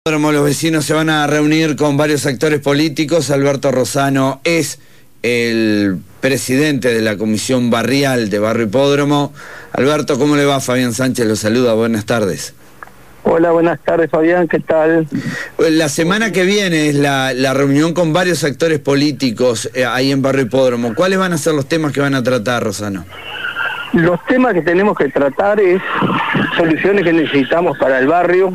Los vecinos se van a reunir con varios actores políticos. Alberto Rosano es el presidente de la Comisión Barrial de Barrio Hipódromo. Alberto, ¿cómo le va? Fabián Sánchez lo saluda, buenas tardes. Hola, buenas tardes, Fabián, ¿qué tal? La semana que viene es la reunión con varios actores políticos ahí en Barrio Hipódromo. ¿Cuáles van a ser los temas que van a tratar, Rosano? Los temas que tenemos que tratar es soluciones que necesitamos para el barrio,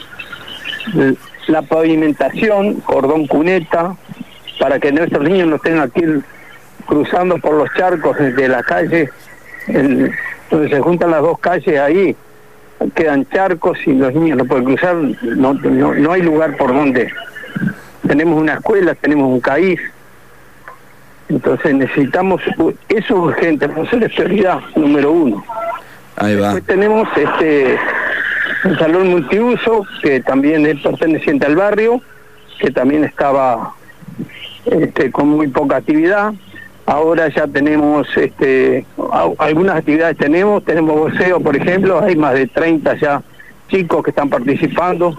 la pavimentación, cordón cuneta, para que nuestros niños no tengan que ir cruzando por los charcos de la calle, donde se juntan las dos calles ahí, quedan charcos y los niños no pueden cruzar, no hay lugar por donde. Tenemos una escuela, tenemos un CAIF, entonces necesitamos, eso es urgente, eso es prioridad número uno. Ahí va. Después tenemos un salón multiuso que también es perteneciente al barrio, que también estaba con muy poca actividad. Ahora ya tenemos algunas actividades, tenemos boxeo, por ejemplo, hay más de 30 ya chicos que están participando,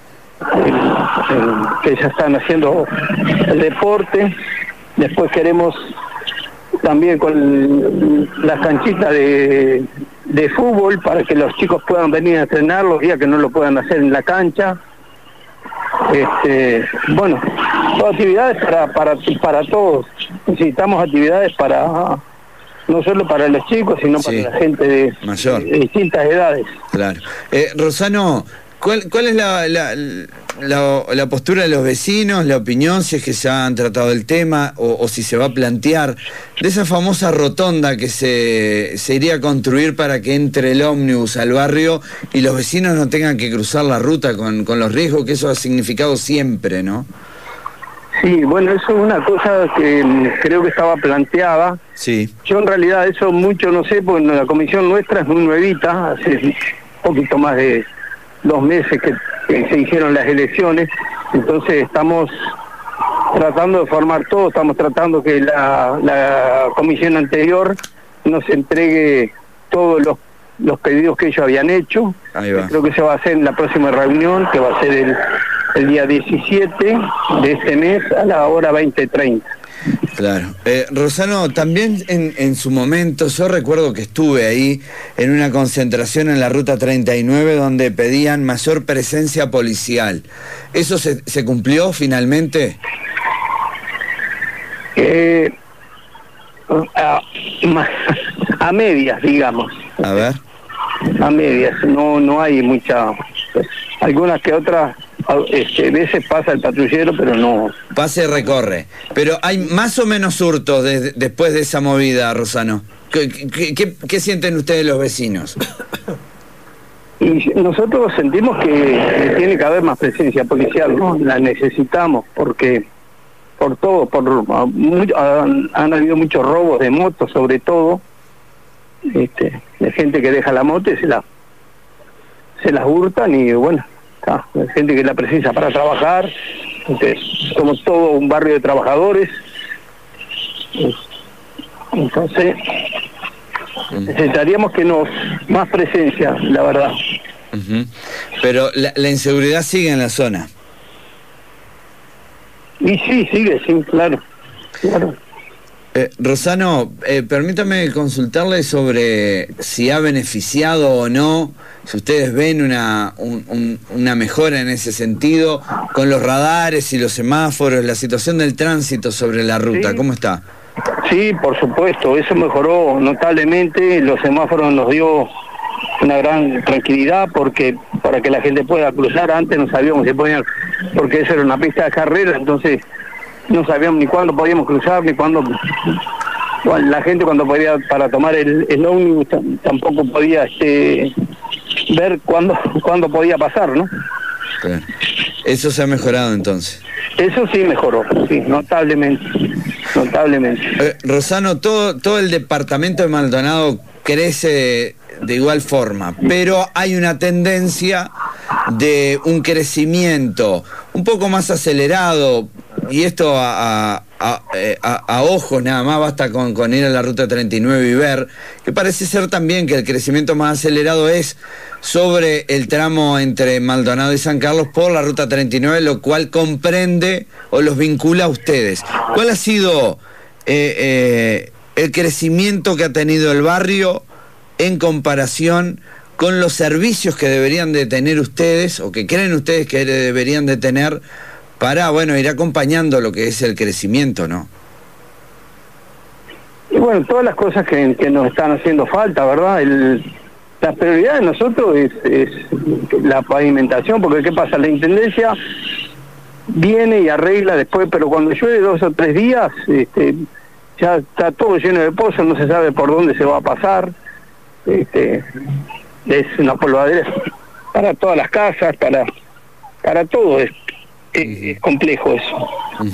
que ya están haciendo el deporte. Después queremos también con las canchitas de fútbol para que los chicos puedan venir a entrenar los días que no lo puedan hacer en la cancha. Bueno, todas actividades para todos. Necesitamos actividades no solo para los chicos, sino para la gente de distintas edades. Claro. Rosano, ¿cuál es la postura de los vecinos, la opinión, si es que ya han tratado el tema o si se va a plantear, de esa famosa rotonda que se iría a construir para que entre el ómnibus al barrio y los vecinos no tengan que cruzar la ruta con los riesgos que eso ha significado siempre, ¿no? Sí, bueno, eso es una cosa que creo que estaba planteada. Sí. Yo en realidad eso mucho no sé, porque la comisión nuestra es muy nuevita, hace un poquito más de 2 meses que se hicieron las elecciones, entonces estamos tratando de formar todo, estamos tratando que la comisión anterior nos entregue todos los pedidos que ellos habían hecho. Ahí va. Creo que se va a hacer en la próxima reunión, que va a ser el día 17 de este mes a la hora 20:30. Claro. Rosano, también en su momento, yo recuerdo que estuve ahí en una concentración en la Ruta 39 donde pedían mayor presencia policial. ¿Eso se cumplió finalmente? A medias, digamos. A ver. A medias, no hay mucha... Algunas que otras veces pasa el patrullero, pero no... Pase y recorre. Pero hay más o menos hurtos después de esa movida, Rosano. ¿Qué sienten ustedes los vecinos? Y nosotros sentimos que tiene que haber más presencia policial, ¿no? La necesitamos, porque han habido muchos robos de motos, sobre todo, de gente que deja la moto y se las hurtan y bueno, hay gente que la precisa para trabajar. Somos todo un barrio de trabajadores, entonces necesitaríamos más presencia, la verdad. Pero la inseguridad sigue en la zona. Y sí, sigue, sí, claro. Rosano, permítame consultarle sobre si ha beneficiado o no, si ustedes ven una mejora en ese sentido, con los radares y los semáforos, la situación del tránsito sobre la ruta, ¿cómo está? Sí, por supuesto, eso mejoró notablemente, los semáforos nos dio una gran tranquilidad para que la gente pueda cruzar. Antes no sabíamos si podían, porque eso era una pista de carrera, entonces no sabíamos ni cuándo podíamos cruzar, ni cuándo... Bueno, la gente cuando podía, para tomar el ómnibus, tampoco podía ver cuándo podía pasar, ¿no? Claro. ¿Eso se ha mejorado entonces? Eso sí mejoró, sí, notablemente. Rosano, todo el departamento de Maldonado crece de igual forma, pero hay una tendencia de un crecimiento un poco más acelerado, y esto a ojos nada más, basta con ir a la ruta 39 y ver, que parece ser también que el crecimiento más acelerado es sobre el tramo entre Maldonado y San Carlos por la ruta 39, lo cual comprende o los vincula a ustedes. ¿Cuál ha sido el crecimiento que ha tenido el barrio en comparación con los servicios que deberían de tener ustedes o que creen ustedes que deberían de tener para, bueno, ir acompañando lo que es el crecimiento, ¿no? Y bueno, todas las cosas que nos están haciendo falta, ¿verdad? La prioridad de nosotros es la pavimentación, porque ¿qué pasa? La Intendencia viene y arregla después, pero cuando llueve 2 o 3 días, ya está todo lleno de pozos, no se sabe por dónde se va a pasar. Es una polvadera para todas las casas, para todo, es complejo eso.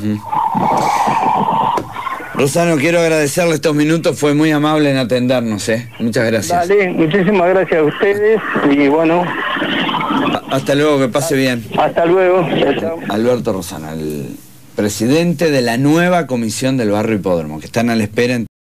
Rosano, quiero agradecerle estos minutos, fue muy amable en atendernos, muchas gracias. Dale, muchísimas gracias a ustedes y bueno. Hasta luego, que pase bien. Hasta luego. Chao. Alberto Rosano, el presidente de la nueva comisión del barrio Hipódromo, que están a la espera.